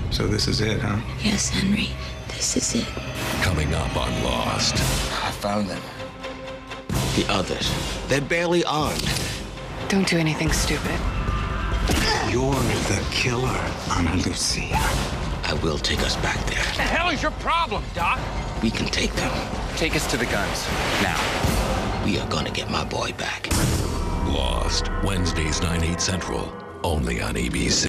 So this is it, huh? Yes, Henry. This is it. Coming up on Lost. I found them. The others, they're barely armed. Don't do anything stupid. You're the killer, Ana Lucia. I will take us back there. What the hell is your problem, Doc? We can take them. Take us to the guns. Now. We are gonna get my boy back. Lost. Wednesdays, 9, 8 Central. Only on ABC.